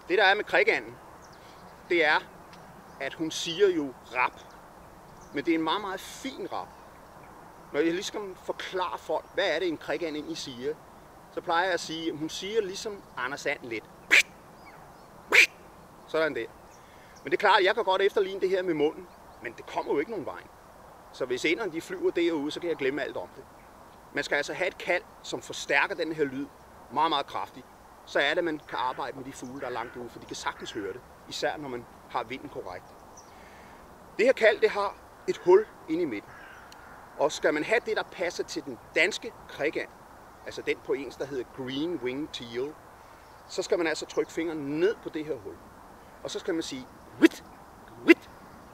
Det der er med krikanden, det er, at hun siger jo rap. Men det er en meget, meget fin rap. Når jeg ligesom forklarer folk, hvad er det en krikand egentlig siger, så plejer jeg at sige, at hun siger ligesom Anders And lidt. Sådan der. Men det er klart, at jeg kan godt efterligne det her med munden, men det kommer jo ikke nogen vej. Så hvis ænderne de flyver derude, så kan jeg glemme alt om det. Man skal altså have et kald, som forstærker den her lyd meget, meget kraftigt. Så er det, at man kan arbejde med de fugle, der er langt ude, for de kan sagtens høre det. Især når man har vinden korrekt. Det her kald, det har et hul inde i midten. Og skal man have det, der passer til den danske krikand, altså den på ens, der hedder Green Winged Teal, så skal man altså trykke fingeren ned på det her hul. Og så skal man sige wit, wit.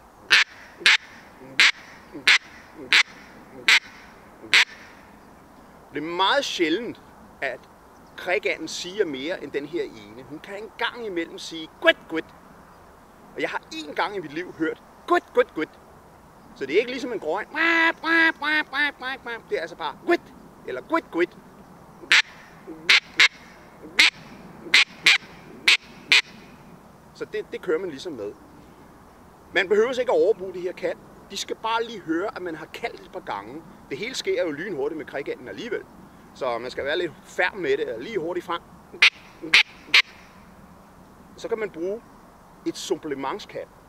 Det er meget sjældent, at krikanden siger mere end den her ene. Hun kan en gang imellem sige gut, gut. Og jeg har en gang i mit liv hørt gut, gut, gut. Så det er ikke ligesom en grån. Det er altså bare gut, eller gut, gut. Så det kører man ligesom med. Man behøver ikke at overbruge det her kald. De skal bare lige høre, at man har kaldt et par gange. Det hele sker jo lynhurtigt med krikanden alligevel. Så man skal være lidt færm med det, og lige hurtigt frem. Så kan man bruge et supplementskald.